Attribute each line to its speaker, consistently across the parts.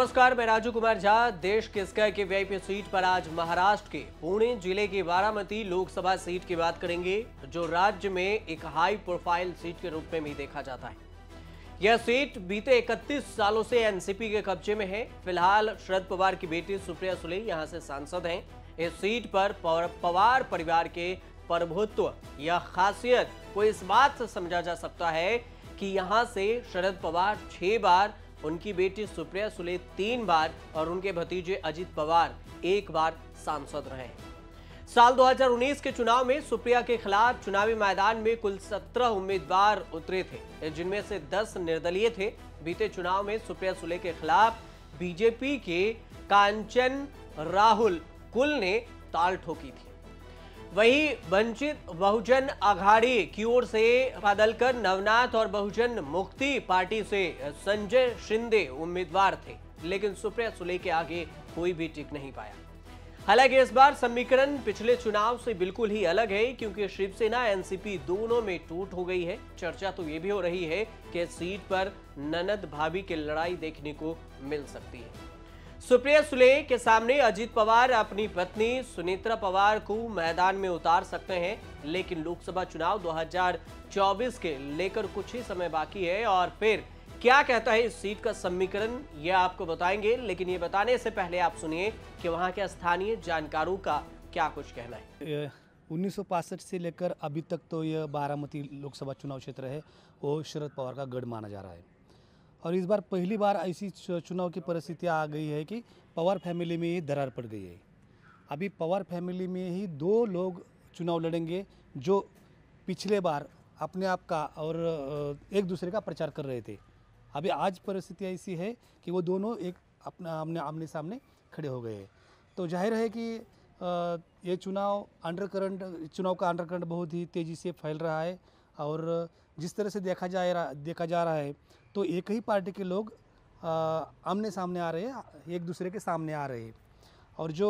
Speaker 1: नमस्कार, मैं राजू कुमार झा। देश के स्काई के वीआईपी सीट पर आज महाराष्ट्र के पुणे जिले के बारामती लोकसभा सीट की बात करेंगे, जो राज्य में एक हाई प्रोफाइल सीट के रूप में भी देखा जाता है। यह सीट बीते 31 सालों से एनसीपी के कब्जे में है। फिलहाल शरद पवार की बेटी सुप्रिया सुले यहां से सांसद हैं। इस सीट पर पवार परिवार के प्रभुत्व या खासियत को इस बात से समझा जा सकता है कि यहां से शरद पवार 6 बार, उनकी बेटी सुप्रिया सुले 3 बार और उनके भतीजे अजित पवार 1 बार सांसद रहे। साल 2019 के चुनाव में सुप्रिया के खिलाफ चुनावी मैदान में कुल 17 उम्मीदवार उतरे थे, जिनमें से 10 निर्दलीय थे। बीते चुनाव में सुप्रिया सुले के खिलाफ बीजेपी के कांचन राहुल कुल ने ताल ठोकी थी। वहीं वंचित बहुजन आघाड़ी की ओर से बदलकर नवनाथ और बहुजन मुक्ति पार्टी से संजय शिंदे उम्मीदवार थे, लेकिन सुप्रिया सुले के आगे कोई भी टिक नहीं पाया। हालांकि इस बार समीकरण पिछले चुनाव से बिल्कुल ही अलग है, क्योंकि शिवसेना एनसीपी दोनों में टूट हो गई है। चर्चा तो ये भी हो रही है कि सीट पर ननद भाभी की लड़ाई देखने को मिल सकती है। सुप्रिया सुले के सामने अजित पवार अपनी पत्नी सुनेत्रा पवार को मैदान में उतार सकते हैं, लेकिन लोकसभा चुनाव 2024 के लेकर कुछ ही समय बाकी है और फिर क्या कहता है इस सीट का समीकरण, यह आपको बताएंगे। लेकिन ये बताने से पहले आप सुनिए कि वहां के स्थानीय जानकारों का क्या कुछ कहना है।
Speaker 2: 1965 से लेकर अभी तक तो यह बारामती लोकसभा चुनाव क्षेत्र है, वो शरद पवार का गढ़ माना जा रहा है। और इस बार पहली बार ऐसी चुनाव की परिस्थितियाँ आ गई है कि पवार फैमिली में ही दरार पड़ गई है। अभी पवार फैमिली में ही 2 लोग चुनाव लड़ेंगे जो पिछले बार अपने आप का और एक दूसरे का प्रचार कर रहे थे। अभी आज परिस्थिति ऐसी है कि वो दोनों एक अपना आमने सामने खड़े हो गए हैं। तो जाहिर है कि ये चुनाव का अंडरकरंट बहुत ही तेज़ी से फैल रहा है और जिस तरह से देखा जा रहा है तो एक ही पार्टी के लोग आमने सामने आ रहे हैं, एक दूसरे के सामने आ रहे हैं। और जो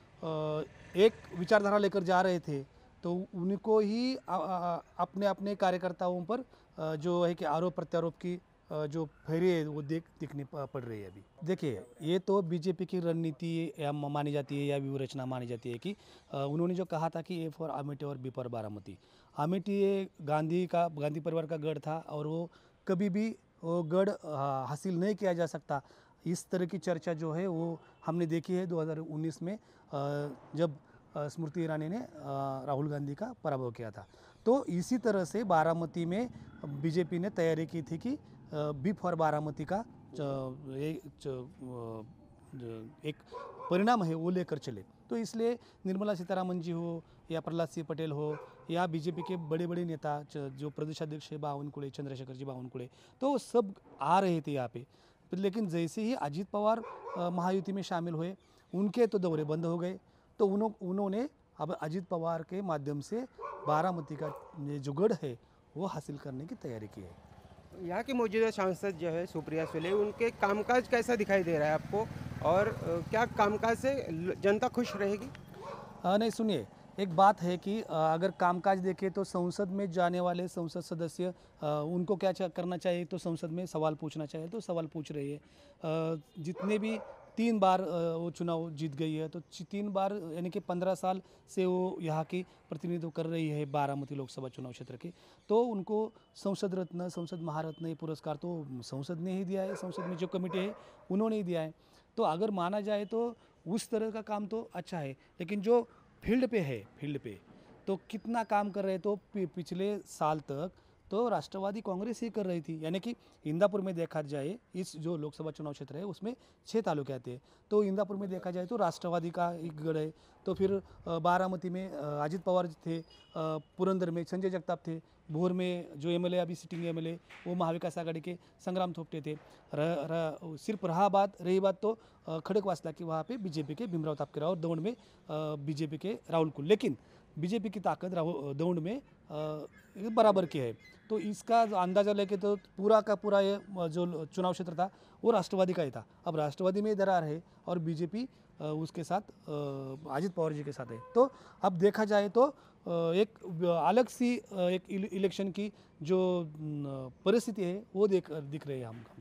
Speaker 2: एक विचारधारा लेकर जा रहे थे तो उनको ही अपने अपने कार्यकर्ताओं पर जो है कि आरोप प्रत्यारोप की जो फेरी है वो दिखनी पड़ रही है। अभी देखिए, ये तो बीजेपी की रणनीति या मानी जाती है या व्यूहरचना मानी जाती है कि उन्होंने जो कहा था कि ए फॉर अमेठी और बी फॉर बारामती। अमेठी ये गांधी परिवार का गढ़ था और वो कभी भी वो गढ़ हासिल नहीं किया जा सकता। इस तरह की चर्चा जो है वो हमने देखी है 2019 में जब स्मृति ईरानी ने राहुल गांधी का पराभव किया था। तो इसी तरह से बारामती में बीजेपी ने तैयारी की थी कि बी फॉर बारामती का एक परिणाम है वो लेकर चले। तो इसलिए निर्मला सीतारामन जी हो या प्रहलाद सिंह पटेल हो या बीजेपी के बड़े बड़े नेता जो प्रदेशाध्यक्ष है बावनकुळे, चंद्रशेखर जी बावनकुळे, तो वो सब आ रहे थे यहाँ पे। लेकिन जैसे ही अजित पवार महायुति में शामिल हुए, उनके तो दौरे बंद हो गए। तो उन्होंने अब अजित पवार के माध्यम से बारामती का जो गढ़ है वो हासिल करने की तैयारी की है।
Speaker 3: यहाँ की मौजूदा सांसद जो है सुप्रिया सुले, उनके कामकाज कैसा दिखाई दे रहा है आपको और क्या कामकाज से जनता खुश रहेगी?
Speaker 2: नहीं, सुनिए, एक बात है कि अगर कामकाज देखें तो संसद में जाने वाले संसद सदस्य उनको क्या करना चाहिए, तो संसद में सवाल पूछना चाहिए, तो सवाल पूछ रही है। जितने भी 3 बार वो चुनाव जीत गई है, तो 3 बार यानी कि 15 साल से वो यहाँ की प्रतिनिधित्व कर रही है बारामती लोकसभा चुनाव क्षेत्र की। तो उनको संसद रत्न, संसद महारत्न ये पुरस्कार तो संसद ने ही दिया है, संसद में जो कमेटी है उन्होंने ही दिया है। तो अगर माना जाए तो उस तरह का काम तो अच्छा है, लेकिन जो फील्ड पे तो कितना काम कर रहे, तो पिछले साल तक तो राष्ट्रवादी कांग्रेस ही कर रही थी। यानी कि इंदापुर में देखा जाए, इस जो लोकसभा चुनाव क्षेत्र है उसमें 6 तालुके आते हैं, तो इंदापुर में देखा जाए तो राष्ट्रवादी का एक गढ़ है। तो फिर बारामती में अजित पवार थे, पुरंदर में संजय जगताप थे, भोर में जो एमएलए अभी सिटिंग एमएलए वो महाविकास आघाड़ी के संग्राम थोपटे थे। सिर्फ रही बात तो खड़गवासला की, वहाँ पे बीजेपी के भीमराव तापकीराव और दौंड में बीजेपी के राहुल कुल। लेकिन बीजेपी की ताकत दौंड में बराबर की है। तो इसका अंदाज़ा लेके तो पूरा का पूरा ये जो चुनाव क्षेत्र था वो राष्ट्रवादी का ही था। अब राष्ट्रवादी में दरार है और बीजेपी उसके साथ अजित पवार जी के साथ है। तो अब देखा जाए तो एक अलग सी एक इलेक्शन की जो परिस्थिति है वो दिख रही है हमको।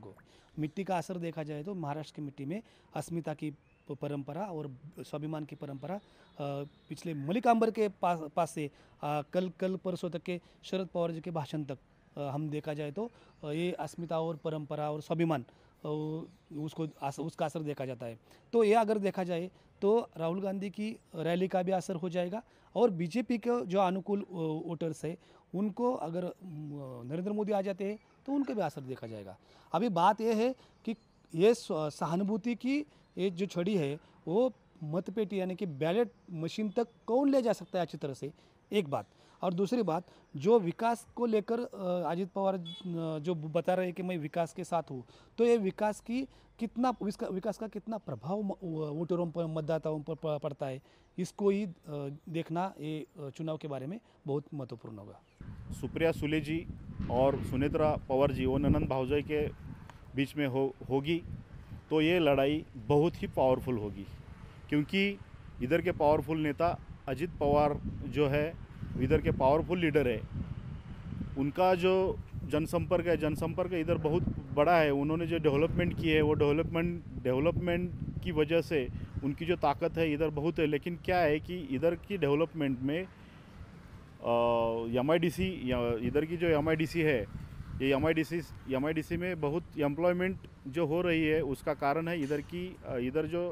Speaker 2: मिट्टी का असर देखा जाए तो महाराष्ट्र की मिट्टी में अस्मिता की परंपरा और स्वाभिमान की परंपरा पिछले मलिकांबर के पास से कल परसों तक के शरद पवार जी के भाषण तक हम देखा जाए तो ये अस्मिता और परंपरा और स्वाभिमान उसका असर देखा जाता है। तो ये अगर देखा जाए तो राहुल गांधी की रैली का भी असर हो जाएगा और बीजेपी के जो अनुकूल वोटर्स है उनको अगर नरेंद्र मोदी आ जाते हैं तो उनका भी असर देखा जाएगा। अभी बात यह है कि ये सहानुभूति की ये जो छड़ी है वो मतपेटी यानी कि बैलेट मशीन तक कौन ले जा सकता है अच्छी तरह से, एक बात। और दूसरी बात, जो विकास को लेकर अजित पवार जो बता रहे हैं कि मैं विकास के साथ हूँ, तो ये विकास का कितना प्रभाव वोटरों पर, मतदाताओं पर पड़ता है, इसको ही देखना ये चुनाव के बारे में बहुत महत्वपूर्ण होगा।
Speaker 4: सुप्रिया सुले जी और सुनेत्रा पवार जी वो ननंद भावजाई के बीच में होगी तो ये लड़ाई बहुत ही पावरफुल होगी, क्योंकि इधर के पावरफुल नेता अजित पवार जो है, इधर के पावरफुल लीडर है, उनका जो जनसंपर्क इधर बहुत बड़ा है। उन्होंने जो डेवलपमेंट की है वो डेवलपमेंट की वजह से उनकी जो ताकत है इधर बहुत है। लेकिन क्या है कि इधर की डेवलपमेंट में MIDC इधर की जो MIDC है, ये MIDC में बहुत एम्प्लॉयमेंट जो हो रही है उसका कारण है इधर जो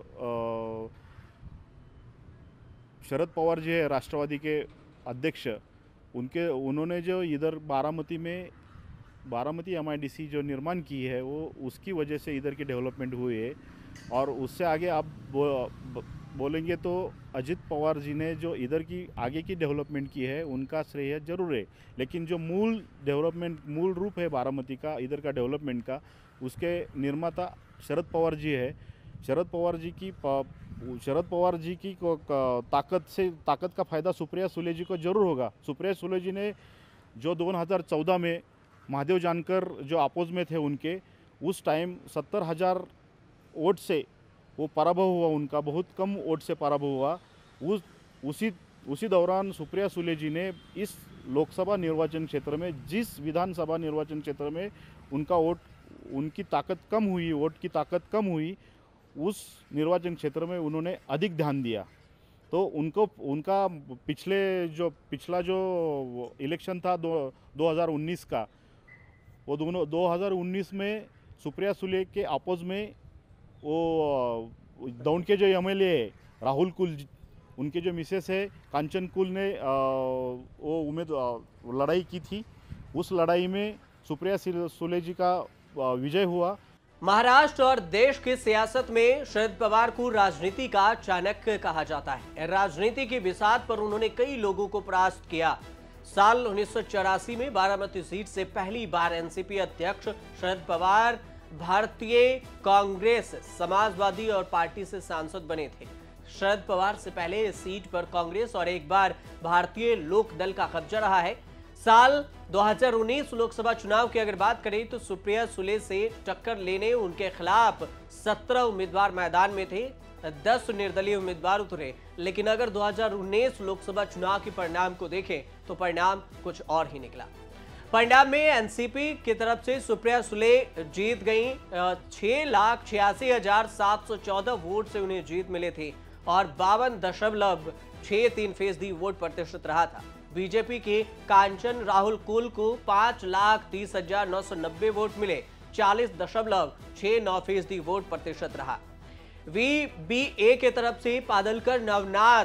Speaker 4: शरद पवार जी है राष्ट्रवादी के अध्यक्ष, उन्होंने जो इधर बारामती MIDC जो निर्माण की है वो उसकी वजह से इधर की डेवलपमेंट हुई है। और उससे आगे आप बोलेंगे तो अजित पवार जी ने जो इधर की आगे की डेवलपमेंट की है उनका श्रेय जरूर है, लेकिन जो मूल रूप है बारामती का, इधर का डेवलपमेंट का, उसके निर्माता शरद पवार जी है। शरद पवार जी की ताकत का फायदा सुप्रिया सुले जी को जरूर होगा। सुप्रिया सुले जी ने जो 2014 में महादेव जानकर जो अपोज में थे उनके, उस टाइम 70,000 वोट से वो पराभव हुआ, उनका बहुत कम वोट से पराभव हुआ। उसी दौरान सुप्रिया सुले जी ने इस लोकसभा निर्वाचन क्षेत्र में, जिस विधानसभा निर्वाचन क्षेत्र में उनकी ताकत कम हुई, वोट की ताकत कम हुई, उस निर्वाचन क्षेत्र में उन्होंने अधिक ध्यान दिया। तो उनका पिछला जो इलेक्शन था 2019 का, वो 2019 में सुप्रिया सुले के अपोज में वो दौंड के जो MLA है राहुल कुल, उनके जो मिसेस है कांचन कुल ने वो लड़ाई की थी। उस लड़ाई में सुप्रिया सुले जी का विजय हुआ।
Speaker 1: महाराष्ट्र और देश की सियासत में शरद पवार को राजनीति का चाणक्य कहा जाता है। राजनीति की बिसात पर उन्होंने कई लोगों को परास्त किया। साल 1984 में बारामती सीट से पहली बार एनसीपी अध्यक्ष शरद पवार भारतीय कांग्रेस, समाजवादी और पार्टी से सांसद बने थे। शरद पवार से पहले इस सीट पर कांग्रेस और एक बार भारतीय लोक दल का कब्जा रहा है। साल 2019 लोकसभा चुनाव की अगर बात करें तो सुप्रिया सुले से टक्कर लेने उनके खिलाफ 17 उम्मीदवार मैदान में थे, 10 निर्दलीय उम्मीदवार उतरे। लेकिन अगर 2019 लोकसभा चुनाव के परिणाम को देखें तो परिणाम कुछ और ही निकला। परिणाम में एनसीपी की तरफ से सुप्रिया सुले जीत गई। 6,86,714 वोट से उन्हें जीत मिले थे और 52.63% वोट प्रतिशत रहा था। बीजेपी के कांचन राहुल कुल को 5,30,990 वोट मिले, 40.69% वोट प्रतिशत रहा। VBA के तरफ से पादलकर नवनाथ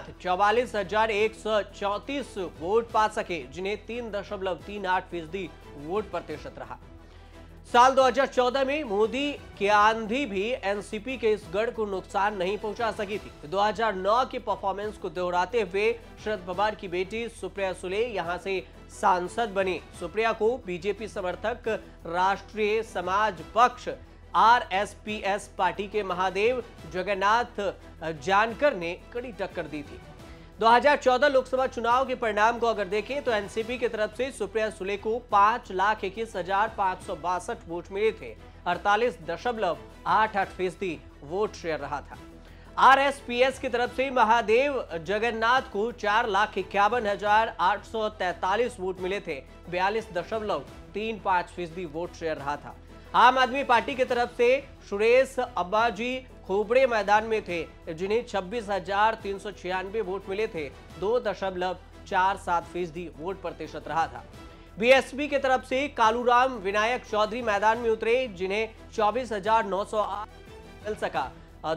Speaker 1: 44,134 वोट पा सके, जिन्हें 3.38% वोट प्रतिशत रहा। साल 2014 में मोदी की आंधी भी एनसीपी के इस गढ़ को नुकसान नहीं पहुंचा सकी थी। 2009 के परफॉर्मेंस को दोहराते हुए शरद पवार की बेटी सुप्रिया सुले यहां से सांसद बनी। सुप्रिया को बीजेपी समर्थक राष्ट्रीय समाज पक्ष RSPS पार्टी के महादेव जगन्नाथ जानकर ने कड़ी टक्कर दी थी। 2014 लोकसभा चुनाव के परिणाम को अगर देखें तो एनसीपी की तरफ से सुप्रिया सुले को 5,21,562 वोट मिले थे, 48.88% वोट शेयर रहा था। RSPS की तरफ से महादेव जगन्नाथ को 4,51,843 वोट मिले थे, 42.35% वोट शेयर रहा था। आम आदमी पार्टी की तरफ से सुरेश अब्बाजी खोपड़े मैदान में थे, जिन्हें 26,396 वोट मिले थे। 2.47% वोट प्रतिशत रहा था। बीएसपी की तरफ से कालूराम विनायक चौधरी मैदान में उतरे, जिन्हें 24,908 मिल सका।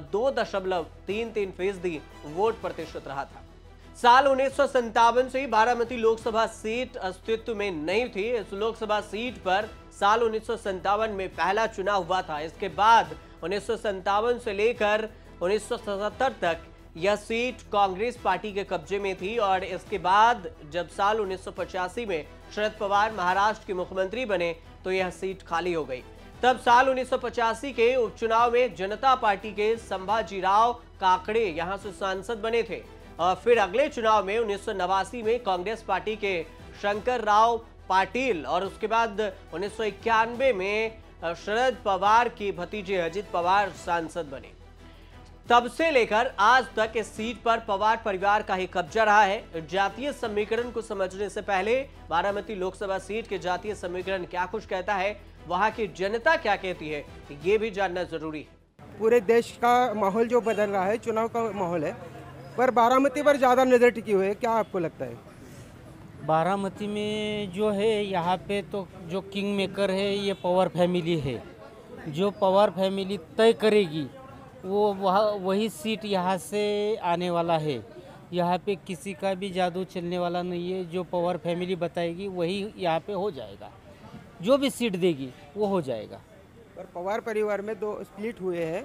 Speaker 1: 2.33% वोट प्रतिशत रहा था। साल 1957 से बारामती लोकसभा सीट अस्तित्व में नहीं थी। इस लोकसभा सीट पर साल 1957 में पहला चुनाव हुआ था। इसके बाद 1957 से लेकर 1977 तक यह सीट कांग्रेस पार्टी के कब्जे में थी और इसके बाद जब साल 1985 में शरद पवार महाराष्ट्र के मुख्यमंत्री बने तो यह सीट खाली हो गई। तब साल 1985 के उपचुनाव में जनता पार्टी के संभाजीराव काकड़े यहां से सांसद बने थे और फिर अगले चुनाव में 1989 में कांग्रेस पार्टी के शंकर राव पाटिल और उसके बाद 1991 में शरद पवार के भतीजे अजित पवार सांसद बने। तब से लेकर आज तक इस सीट पर पवार परिवार का ही कब्जा रहा है। जातीय समीकरण को समझने से पहले बारामती लोकसभा सीट के जातीय समीकरण क्या कुछ कहता है, वहां की जनता क्या कहती है, ये भी जानना जरूरी है।
Speaker 3: पूरे देश का माहौल जो बदल रहा है, चुनाव का माहौल है, पर बारामती पर ज़्यादा नज़र टिकी हुई है, क्या आपको लगता है?
Speaker 5: बारामती में जो है यहाँ पे तो जो किंग मेकर है ये पवार फैमिली है। जो पवार फैमिली तय करेगी वो वही सीट यहाँ से आने वाला है। यहाँ पे किसी का भी जादू चलने वाला नहीं है। जो पवार फैमिली बताएगी वही यहाँ पे हो जाएगा। जो भी सीट देगी वो हो जाएगा।
Speaker 3: पर पवार परिवार में दो स्प्लिट हुए हैं,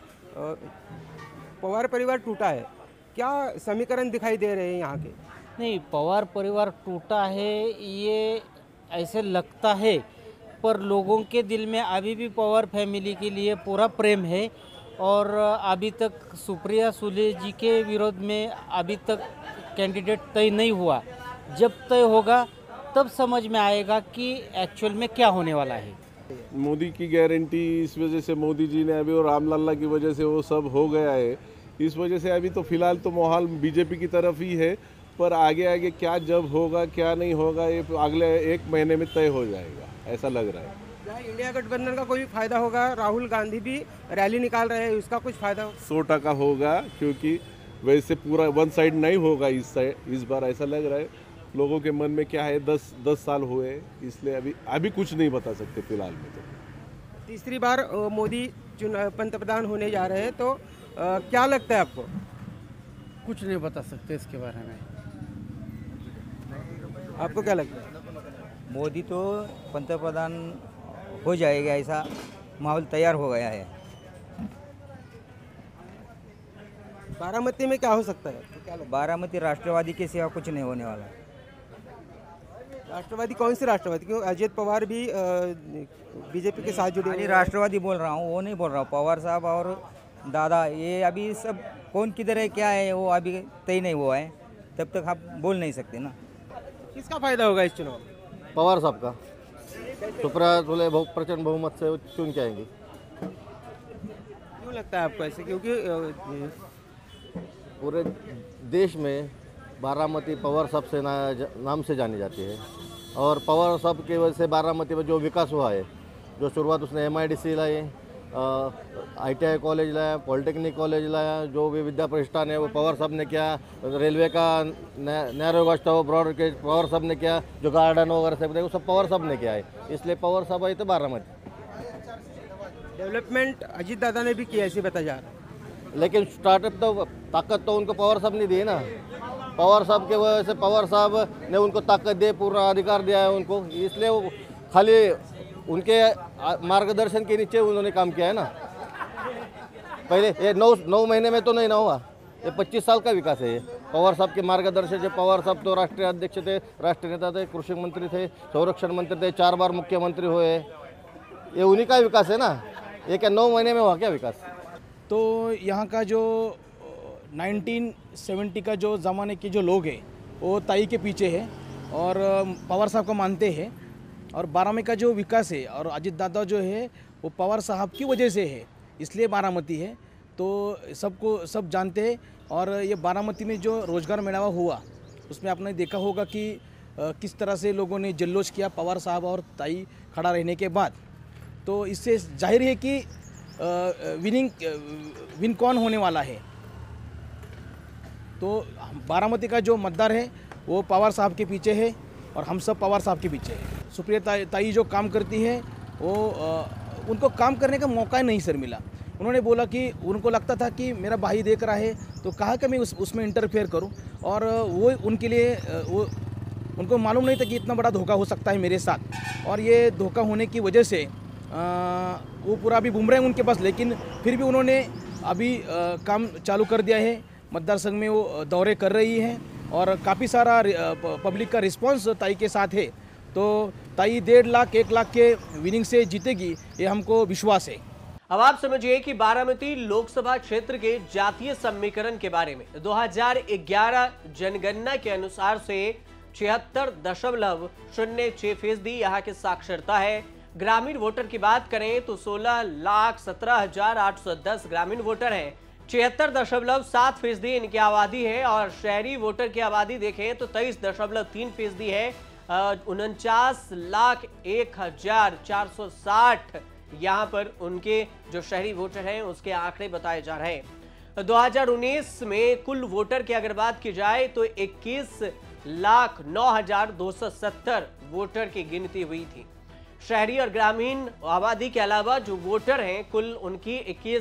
Speaker 3: पवार परिवार टूटा है, क्या समीकरण दिखाई दे रहे हैं यहाँ के?
Speaker 5: नहीं, पवार परिवार टूटा है ये ऐसे लगता है, पर लोगों के दिल में अभी भी पवार फैमिली के लिए पूरा प्रेम है। और अभी तक सुप्रिया सुले जी के विरोध में अभी तक कैंडिडेट तय नहीं हुआ। जब तय होगा तब समझ में आएगा कि एक्चुअल में क्या होने वाला है।
Speaker 6: मोदी की गारंटी इस वजह से मोदी जी ने अभी और रामलला की वजह से वो सब हो गया है। इस वजह से अभी तो फिलहाल तो माहौल बीजेपी की तरफ ही है, पर आगे आगे क्या जब होगा क्या नहीं होगा ये अगले 1 महीने में तय हो जाएगा, ऐसा लग रहा है।
Speaker 3: क्या इंडिया गठबंधन का कोई फायदा होगा? राहुल गांधी भी रैली निकाल रहे हैं, उसका कुछ फायदा होगा?
Speaker 6: 100% होगा, क्योंकि वैसे पूरा वन साइड नहीं होगा इस बार, ऐसा लग रहा है। लोगों के मन में क्या है, 10 साल हुए, इसलिए अभी कुछ नहीं बता सकते फिलहाल में। तो
Speaker 3: तीसरी बार मोदी पंतप्रधान होने जा रहे हैं, तो क्या लगता है आपको?
Speaker 7: कुछ नहीं बता सकते इसके बारे में।
Speaker 3: आपको क्या लगता है?
Speaker 8: मोदी तो पंतप्रधान हो जाएगा, ऐसा माहौल तैयार हो गया है।
Speaker 3: बारामती में क्या हो सकता है? तो क्या लगता
Speaker 8: बारामती राष्ट्रवादी के सिवा कुछ नहीं होने वाला।
Speaker 3: राष्ट्रवादी कौन सी राष्ट्रवादी? क्यों अजित पवार भी बीजेपी के साथ जुड़े हुए हैं।
Speaker 8: राष्ट्रवादी बोल रहा हूँ, वो नहीं बोल रहा हूँ। पवार साहब और दादा ये अभी सब कौन किधर है क्या है वो अभी तय नहीं हुआ है, तब तक आप बोल नहीं सकते ना।
Speaker 3: किसका फायदा होगा इस चुनाव में?
Speaker 9: पवार साहब का। सुप्रिया सुले प्रचंड बहुमत से चुन के आएंगे।
Speaker 3: क्यों लगता है आपको ऐसे? क्योंकि
Speaker 9: पूरे देश में बारामती पवार साहब से नाम से जानी जाती है और पवार साहब की वजह से बारामती में जो विकास हुआ है, जो शुरुआत उसने MIDC लाई, ITI कॉलेज लाया, पॉलिटेक्निक कॉलेज लाया, जो भी विद्या प्रतिष्ठान है वो पवार साहब ने किया, रेलवे का नैरो गज था वो ब्रॉड के पवार साहब ने किया, जो गार्डन वगैरह सब वो सब पवार साहब ने किया है, इसलिए पवार साहब आए तो बारामती।
Speaker 3: डेवलपमेंट अजीत दादा ने भी किया ऐसे बताया जा रहा है,
Speaker 9: लेकिन स्टार्टअप तो ताकत तो उनको पवार साहब ने दी ना। पवार साहब के वजह से पवार साहब ने उनको ताकत दे, पूरा अधिकार दिया है उनको, इसलिए वो खाली उनके मार्गदर्शन के नीचे उन्होंने काम किया है ना। पहले ये 9 महीने में तो नहीं ना हुआ, ये 25 साल का विकास है। ये पवार साहब के मार्गदर्शन से, पवार साहब तो राष्ट्रीय अध्यक्ष थे, राष्ट्रीय नेता थे, कृषि मंत्री थे, संरक्षण मंत्री थे, 4 बार मुख्यमंत्री हुए, ये उन्हीं का विकास है ना। ये क्या 9 महीने में हुआ क्या विकास?
Speaker 7: तो यहाँ का जो 1970 का जो ज़माने के जो लोग हैं वो ताई के पीछे है और पवार साहब को मानते हैं। और बारामती का जो विकास है और अजित दादा जो है वो पवार साहब की वजह से है, इसलिए बारामती है। तो सब जानते हैं। और ये बारामती में जो रोज़गार मेलावा हुआ उसमें आपने देखा होगा कि किस तरह से लोगों ने जल्लोष किया पवार साहब और ताई खड़ा रहने के बाद। तो इससे जाहिर है कि विन कौन होने वाला है। तो बारामती का जो मतदार है वो पवार साहब के पीछे है और हम सब पवार साहब के पीछे है। सुप्रिया ताई जो काम करती है वो उनको काम करने का मौका ही नहीं सर मिला। उन्होंने बोला कि उनको लगता था कि मेरा भाई देख रहा है तो कहा कि मैं उसमें इंटरफेयर करूं, और वो उनके लिए उनको मालूम नहीं था कि इतना बड़ा धोखा हो सकता है मेरे साथ। और ये धोखा होने की वजह से वो पूरा अभी घूम रहे हैं उनके पास, लेकिन फिर भी उन्होंने अभी काम चालू कर दिया है। मतदार संघ में वो दौरे कर रही हैं और काफ़ी सारा पब्लिक का रिस्पांस ताई के साथ है। तो ताई 1.5 लाख 1 लाख के विनिंग से जीतेगी, ये हमको विश्वास है।
Speaker 1: अब आप समझिए कि बारामती लोकसभा क्षेत्र के जातीय समीकरण के बारे में 2011 जनगणना के अनुसार से 76.06% यहाँ की साक्षरता है। ग्रामीण वोटर की बात करें तो 16,17,810 ग्रामीण वोटर हैं। 76.7% इनकी आबादी है और शहरी वोटर की आबादी देखें तो 23.3% है। 49,01,460 यहाँ पर उनके जो शहरी वोटर हैं उसके आंकड़े बताए जा रहे हैं। 2019 में कुल वोटर की अगर बात की जाए तो 21,09,270 वोटर की गिनती हुई थी। शहरी और ग्रामीण आबादी के अलावा जो वोटर हैं कुल उनकी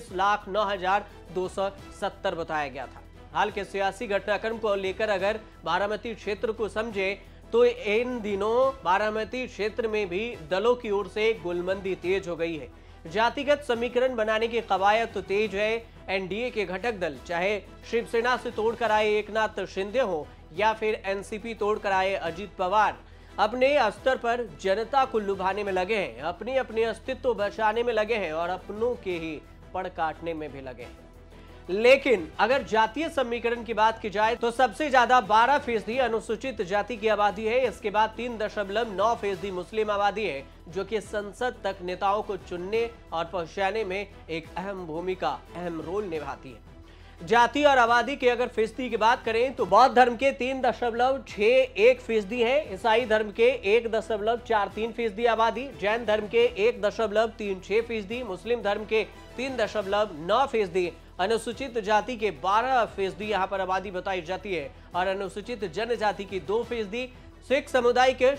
Speaker 1: 21,09,270 बताया गया था। हाल के सियासी घटनाक्रम को लेकर अगर बारामती क्षेत्र को समझे तो इन दिनों बारामती क्षेत्र में भी दलों की ओर से गुलमंदी तेज हो गई है। जातिगत समीकरण बनाने की कवायद तो तेज है। एनडीए के घटक दल चाहे शिवसेना से तोड़कर आए एकनाथ शिंदे हो या फिर एनसीपी तोड़कर आए अजित पवार, अपने स्तर पर जनता को लुभाने में लगे हैं, अपने अपने अस्तित्व बचाने में लगे हैं और अपनों के ही पड़ काटने में भी लगे हैं। लेकिन अगर जातीय समीकरण की बात की जाए तो सबसे ज्यादा 12% अनुसूचित जाति की आबादी है। इसके बाद 3.9% मुस्लिम आबादी है, जो कि संसद तक नेताओं को चुनने और पहुंचाने में एक अहम रोल निभाती है। जाति और आबादी की अगर फीसदी की बात करें तो बौद्ध धर्म के 3.61% है, ईसाई धर्म के 1.43% आबादी, जैन धर्म के 1.36%, मुस्लिम धर्म के 3.9%, अनुसूचित जाति के 12% यहाँ पर आबादी बताई जाती है और अनुसूचित जनजाति की 2%, सिख समुदाय के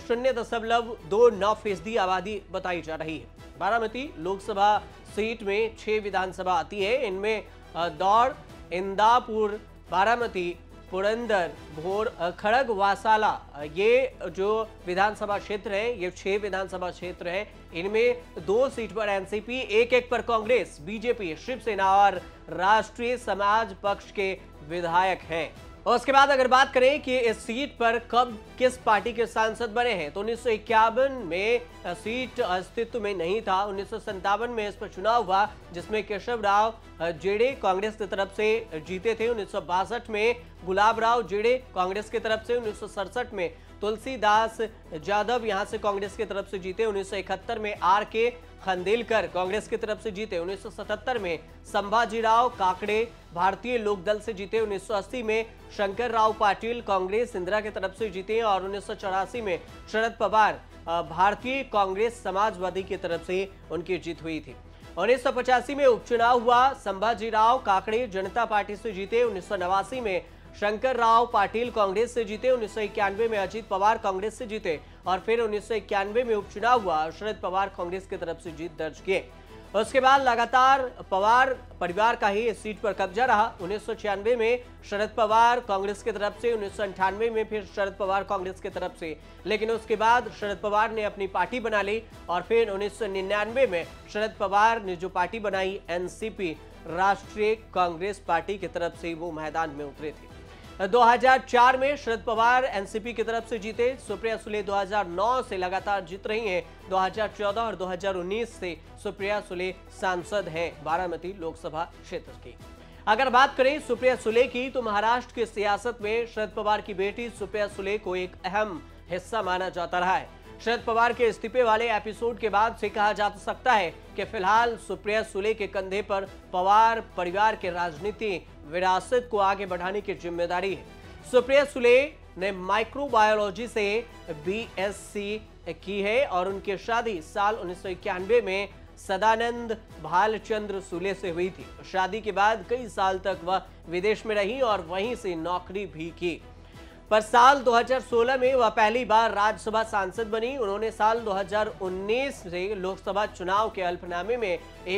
Speaker 1: 0.29% आबादी बताई जा रही है। बारामती लोकसभा सीट में 6 विधानसभा आती है। इनमें दौड़, इंदापुर, बारामती, पुरंदर, भोर, खड़ग, वासाला, ये जो विधानसभा क्षेत्र है ये 6 विधानसभा क्षेत्र है। इनमें 2 सीट पर एनसीपी, 1 पर कांग्रेस, बीजेपी, शिवसेना और राष्ट्रीय समाज पक्ष के विधायक हैं। और उसके बाद अगर बात करें कि इस सीट पर कब किस पार्टी के सांसद बने हैं तो 1951 में सीट अस्तित्व में नहीं था। 1957 में इस पर चुनाव हुआ जिसमें केशवराव जेड़े कांग्रेस की तरफ से जीते थे। 1962 में गुलाब राव जेड़े कांग्रेस की तरफ से, 1967 में तुलसीदास यादव यहां से कांग्रेस की तरफ से जीते। 1971 में आर.के. खंडेलकर कांग्रेस की तरफ से जीते। 1977 में संभाजीराव काकड़े भारतीय लोकदल से जीते। 1980 में शंकर राव पाटिल कांग्रेस इंदिरा की तरफ से जीते और 1984 में शरद पवार भारतीय कांग्रेस समाजवादी की तरफ से उनकी जीत हुई थी। 1985 में उपचुनाव हुआ, संभाजीराव काकड़े जनता पार्टी से जीते। 1989 में शंकर राव पाटिल कांग्रेस से जीते। 1991 में अजित पवार कांग्रेस से जीते और फिर 1991 में उपचुनाव हुआ, शरद पवार कांग्रेस की तरफ से जीत दर्ज किए। उसके बाद लगातार पवार परिवार का ही इस सीट पर कब्जा रहा। 1996 में शरद पवार कांग्रेस की तरफ से, 1998 में फिर शरद पवार कांग्रेस की तरफ से, लेकिन उसके बाद शरद पवार ने अपनी पार्टी बना ली और फिर 1999 में शरद पवार ने जो पार्टी बनाई एनसीपी, राष्ट्रीय कांग्रेस पार्टी की तरफ से वो मैदान में उतरे थे। 2004 में शरद पवार एनसीपी की तरफ से जीते। सुप्रिया सुले 2009 से लगातार जीत रही हैं। 2014 और 2019 से सुप्रिया सुले सांसद हैं बारामती लोकसभा क्षेत्र की। अगर बात करें सुप्रिया सुले की तो महाराष्ट्र की सियासत में शरद पवार की बेटी सुप्रिया सुले को एक अहम हिस्सा माना जाता रहा है। शरद पवार के इस्तीफे वाले एपिसोड के बाद से कहा जा सकता है कि फिलहाल सुप्रिया सुले के कंधे पर पवार परिवार के राजनीति विरासत को आगे बढ़ाने की जिम्मेदारी है। सुप्रिया सुले ने माइक्रोबायोलॉजी से बीएससी की है और उनकी शादी साल 1991 में सदानंद भालचंद्र सुले से हुई थी। शादी के बाद कई साल तक वह विदेश में रही और वहीं से नौकरी भी की, पर साल 2016 में वह पहली बार राज्यसभा सांसद बनी। उन्होंने साल 2019 से लोकसभा चुनाव के हल्फनामे में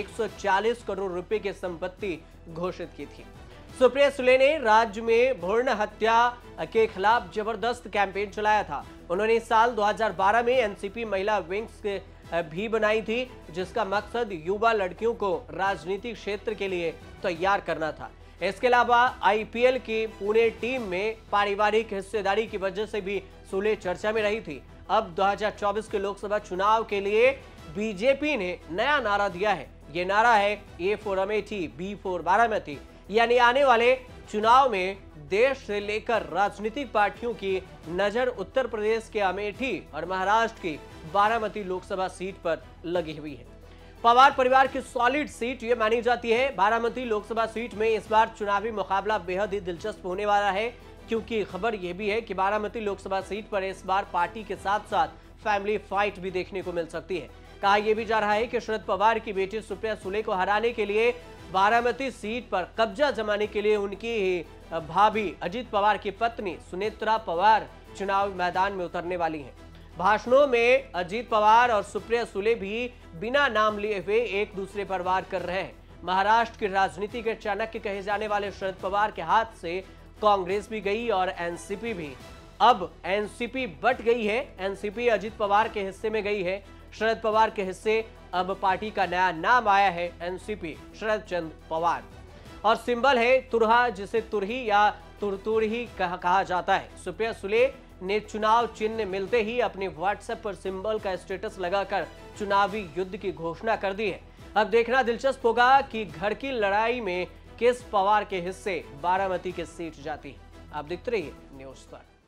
Speaker 1: 140 करोड़ रुपए की संपत्ति घोषित की थी। सुप्रिया सुले ने राज्य में भ्रूण हत्या के खिलाफ जबरदस्त कैंपेन चलाया था। उन्होंने साल 2012 में एनसीपी महिला विंग्स भी बनाई थी, जिसका मकसद युवा लड़कियों को राजनीतिक क्षेत्र के लिए तैयार करना था। इसके अलावा आईपीएल की पुणे टीम में पारिवारिक हिस्सेदारी की वजह से भी सुले चर्चा में रही थी। अब 2024 के लोकसभा चुनाव के लिए बीजेपी ने नया नारा दिया है। ये नारा है A for Amethi, B for Baramati, यानी आने वाले चुनाव में देश से लेकर राजनीतिक पार्टियों की नजर उत्तर प्रदेश के अमेठी और महाराष्ट्र की बारामती लोकसभा सीट पर लगी हुई है। पवार परिवार की सॉलिड सीट ये मानी जाती है। बारामती लोकसभा सीट में इस बार चुनावी मुकाबला बेहद ही दिलचस्प होने वाला है, क्योंकि खबर यह भी है कि बारामती लोकसभा सीट पर इस बार पार्टी के साथ साथ फैमिली फाइट भी देखने को मिल सकती है। कहा यह भी जा रहा है कि शरद पवार की बेटी सुप्रिया सुले को हराने के लिए बारामती सीट पर कब्जा जमाने के लिए उनकी ही भाभी अजीत पवार की पत्नी सुनेत्रा पवार चुनाव मैदान में उतरने वाली हैं। भाषणों में अजीत पवार और सुप्रिया सुले भी बिना नाम लिए हुए एक दूसरे पर वार कर रहे हैं। महाराष्ट्र की राजनीति के चाणक्य कहे जाने वाले शरद पवार के हाथ से कांग्रेस भी गई और एनसीपी भी। अब एनसीपी बट गई है। एनसीपी अजीत पवार के हिस्से में गई है। शरद पवार के हिस्से अब पार्टी का नया नाम आया है, एनसीपी शरद चंद्र पवार, और सिंबल है तुरहा, जिसे तुरही या तुरतुरही कहा जाता है। सुप्रिया सुले ने चुनाव चिन्ह मिलते ही अपने व्हाट्सएप पर सिंबल का स्टेटस लगाकर चुनावी युद्ध की घोषणा कर दी है। अब देखना दिलचस्प होगा कि घर की लड़ाई में किस पवार के हिस्से बारामती की सीट जाती है। आप देखते रहिए न्यूज़ पर।